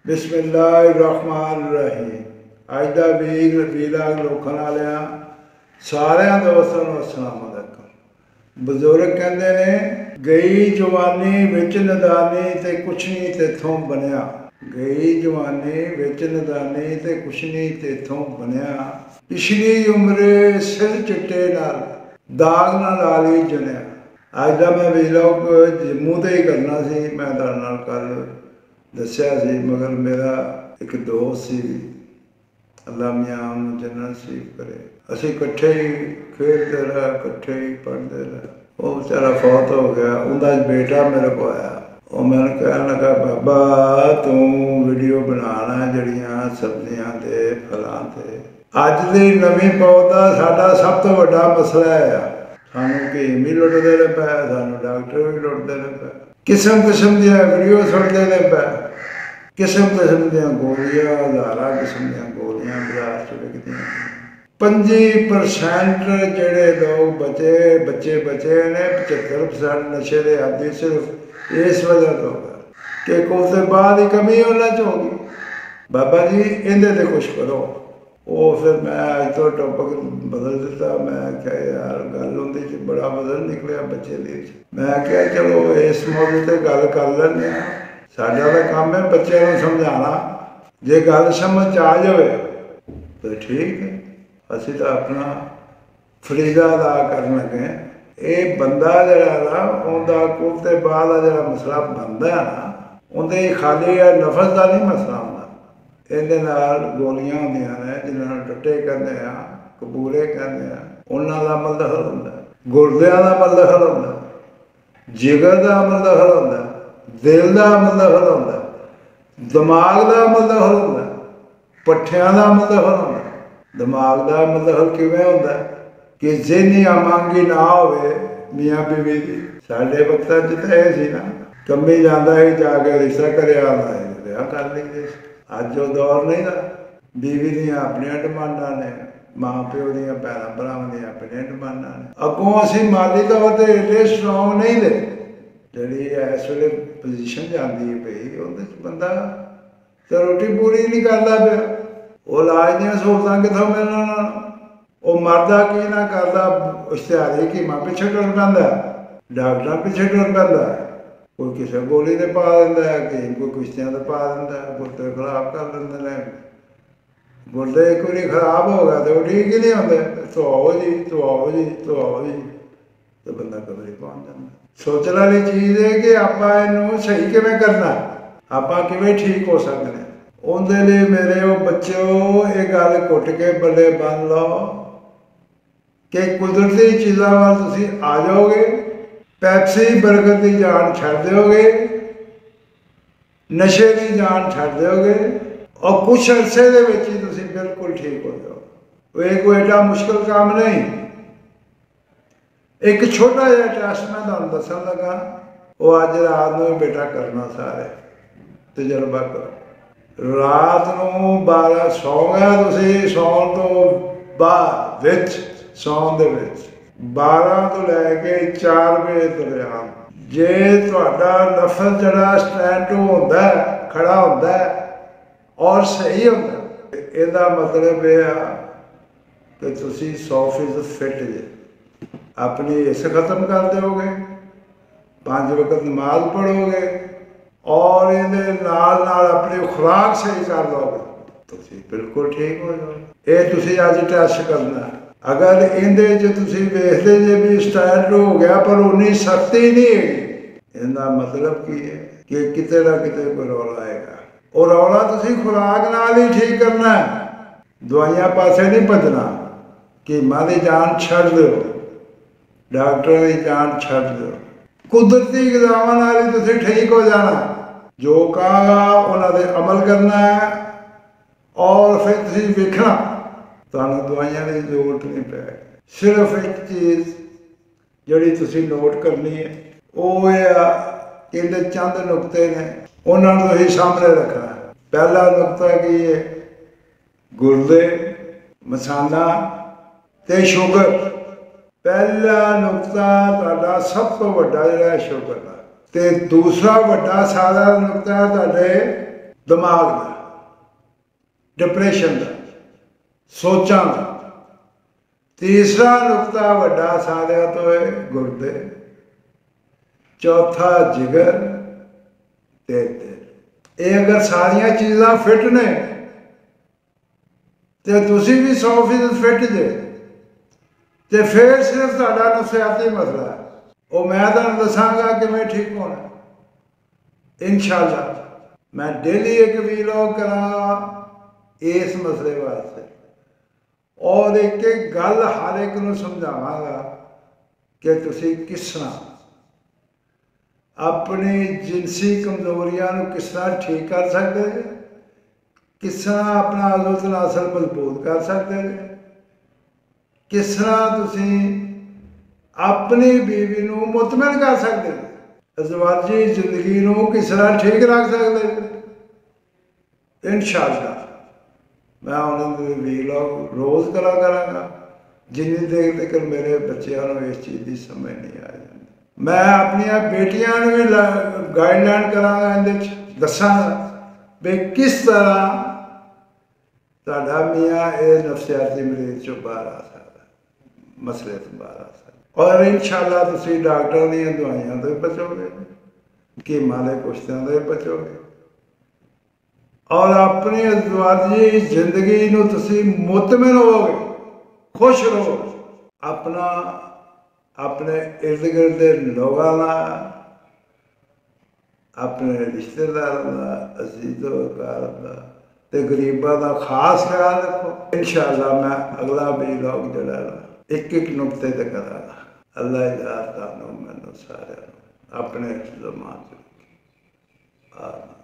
बिस्मिल्लाहिर्रहमानिर्रहीम। अज का वीलाग लोगों वालिया सारिया दोस्तों को अस्सलाम वालेकुम। बजुर्ग कहते ने गई जवानी विच नदानी ते कुछ नहीं तेथों बनया। गई जवानी विच नदानी ते कुछ नहीं तेथों बनया। पिछली उम्र सिर चिट्टे नाल दाग ना लाली जनिया। अज का मैं वीलाग जम्मू तो ही करना सी। मैं तुहाडे नाल कल दस्या सी मगर मेरा एक दोस्त सी अल्लाह मियां जन्नत नसीब करे। असी इकट्ठे ही खेलते रहे, इकट्ठे ही पढ़ते रहे। वो बेचारा फौत हो गया। उनका बेटा मेरे को आया, वो मैंने कहने लगा बाबा तू वीडियो बनाना जड़ियाँ सब्जियां दे फलों से। अज की नवी पौध का साडा सब तो बड़ा मसला है। सानू कीम भी लुटते रहे पै, सानू डॉक्टर भी लुटते रहे पै, किस्म किस्म दी वीडियो सुनते रहे पै, किस्म किस्म दी गोलियां, हज़ारा किस्म दी गोलियां बाजार च विकदियां। 25% जेडे लोग बच्चे बचे ने, 75% नशे के आदि सिर्फ इस वजह तो कि कुछ बाद ही कमी उन्होंने च होगी। बाबा जी इहदे ते कुछ करो। वो फिर मैं अज तो टॉपिक बदल दिता। मैं क्या यार गल उन्दी च बड़ा बदल निकलिया बच्चे दी। मैं क्या चलो इस मौके ते गल कर लैंदे आ। साडा तो काम है बच्चों को समझाना। जे गल समझ आ जाए तो ठीक है, असी तो अपना फरीजा अदा कर लगे। ये बंदा जरा ना उनका कुफते बाद जरा मसला बनता है ना, उनके खाली नफस का नहीं मसला होंदा। इहदे नाल गोलियां होंदियां ने जिन्होंने टट्टे कहते हैं, कपूरे कहते हैं, उन्होंने अमल दखल होंदा, गुरदियां दा अमल दखल होंदा, जिगर का अमल दखल होंदा, दिल का अमल दखल होंदा, दिमाग का अमल दखल होंदा, पट्ठियां का अमल दखल होंदा। दिमाग का अमल दखल किवें होंदा कि ज़हनी आमांगी ना होवे मियाँ बीवी दी। साडे वक्तां च तां इह सी ना, कम्मी जांदा ही जाके रिश्ता करिया आंदा है, विआह कर लईदे। अज वो दौर नहीं ना। बीवी दियां अपनियां डिमांडां ने, मां प्यो दियां भैणां भरावां दियां अपनियां डिमांडां ने। अगों असीं माली तौर ते एडे स्ट्रोंग नहीं दे। जिहड़ी इस वेले पोजीशन जांदी है पई उहदे च बंदा तो रोटी पूरी नहीं करदा पिया। वो इलाज दियां सहूलतां कित्थों मिलण उहनां नूं? वो मरदा की ना करदा, इश्तिहारी कीमां पिछे टुर पैंदा, डॉक्टरां पिछे टुर पैंदा। कोई किसी गोली ते पा दिंदा है, कोई कुश्तियां ते पा दिंदा है, गुर्दे खराब कर दिंदे ने। गुर्दे एक बारी खराब हो गया तो वो ठीक ही नहीं होंदे। तो आओ जी, तो आओ जी, तो आओ जी, तो बंदा कबरी पहुंच जाता। सोचने वाली चीज़ है कि आपां इहनूं सही किवें करना, आपां किवें ठीक हो सकते हैं। उहदे लई मेरे बच्चों ये गल घुट के बल्ले बन लो कि कुदरती चीज़ों वाल तुसीं आ जाओगे, पैप्सी बर्गर की जान छड्ड दोगे, नशे की जान छड्ड दोगे और कुछ अरसे दे विच ही तुसीं बिल्कुल ठीक हो जाओगे। ये कोई एडा मुश्किल काम नहीं। एक छोटा जिहा टेस्ट मैं तुहानूं दस्सण लगा, वो अज रात नूं बेटा करना। सारे तजर्बा करो। रात नूं 12 सौ गया तुसीं, सौण तो बाद विच सौण दे विच 12 तो लैके 4 बजे दरम्यान जे तुहाडा नफस जिहड़ा स्टैंड होंदा है, खड़ा होंदा है और सही होंदा, इहदा मतलब यह आ कि तुसीं 100% फिट जे। अपनी इस खत्म कर दोगे, 5 वक्त नमाज पढ़ोगे और इहदे नाल नाल अपनी खुराक सही कर लोगे, तुसीं बिल्कुल ठीक हो जाओगे। ये तुसीं अज टेस्ट करना। अगर इहदे च तुसीं वेखदे जे भी स्टैंड हो गया पर उन्नी सख्ती नहीं है, इहदा मतलब की है कि किते ना किते कोई रौला आएगा। और रौला तुसीं खुराक नाल ही ठीक करना है, दवाइयां पासे नहीं भजना। कीमां दी जान छड्ड दो, डॉक्टर की जान छड्ड दो, कुदरती ग़िज़ावां नाल ही तुसीं ठीक हो जाना। जो कहा उन्हां दे अमल करना है और फिर तुसीं वेखना तुहानूं दवाइयां की जरूरत नहीं पैगी। सिर्फ एक चीज़ जिहड़ी तुसीं नोट करनी है वो इहदे चंद नुकते ने, उन्हां नूं तुसीं सामने रखना। पहला नुकता की है, गुर्दे, मसाना ते शुगर। पहला नुकता तुहाडा सब तो वड्डा जिहड़ा शुगर दा, ते दूसरा वड्डा सारा नुकता तुहाडे दिमाग का, डिप्रेशन का, सोचा का। तीसरा नुकता वड्डा सारिया तो है गुर्दे, चौथा जिगर ते दिल। ये अगर सारिया चीज़ां फिट ने तो तुसी भी 100% फिट जे, तो फिर सिर्फ तुहाडा नफसियाती मसला है, वो मैं तुहानूं दसांगा कि मैं ठीक होना इंशाअल्लाह। मैं डेली एक वीलॉग करांगा इस मसले वास्ते, और एक एक गल हर एक नूं समझावांगा कि तुसी किस तरह अपनी जिनसी कमजोरियां नूं किस तरह ठीक कर सकते हैं, किस तरह अपना अज़ो तनासल मजबूत कर सकते हैं, किस तरह तुसी अपनी बीवी नूं मुतमिन कर सकते हैं, अज़वाजी जिंदगी नूं किस तरह ठीक रख सकते हैं। इंशाअल्लाह मैं उन्होंने वीलॉग रोज़ करा करांगा जिन्नी देर तक मेरे बच्चों को इस चीज़ की समझ नहीं आ जाती। मैं अपनिया बेटियां भी गाइडलाइन करांगा, इहदे दसांगा भी किस तरह तुहाडा मियाँ इस नफसियाती मरीज चों बाहर आ सकदा, मसले तो बाहर आ सकदा। और इंशाअल्लाह तुसीं डॉक्टरों दी दवाइयां तो भी बचोगे, कीमां दे कुश्तियां तो भी बचोगे, और अपनी अज़वाजी जिंदगी नूं तुसीं मुतमिन होवोगे, खुश रहो। अपना अपने इर्द गिर्द दे लोगां दा, अपने रिश्तेदारों का, अजीज़ों का ते गरीबां का खास ख्याल रखो। इंशाअल्लाह मैं अगला वीलॉग जिहड़ा एक एक नुकते ते करांगा। अल्लाह इजाज़त तुहानूं मैनूं सारिआं नूं अपने ज़मान च रखे। आमीन।